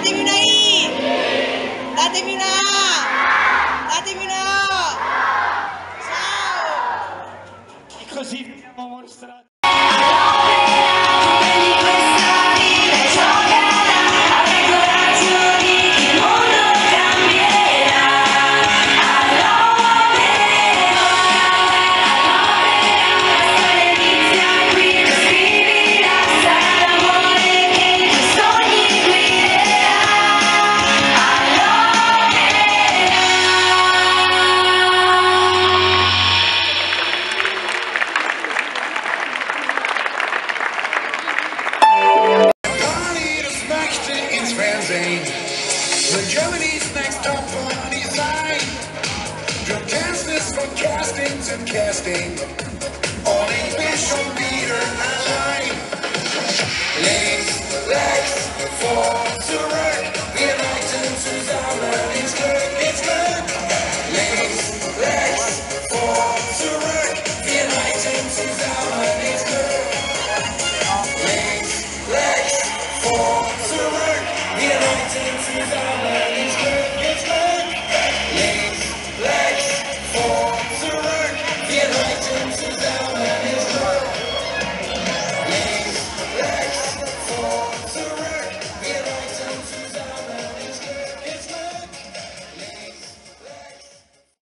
Datemi una I! Datemi una A! Datemi una O! Ciao! E così abbiamo mostrato. Germany's next top funny sign. From Kansas, from casting to casting. On English, on meter and line. Links, legs, vor, zurück. Wir reiten zusammen ins Glück, ins Glück. Links, legs, vor, zurück. Wir reiten zusammen ins Glück. Links, legs, vor, zurück. Wir reiten zusammen.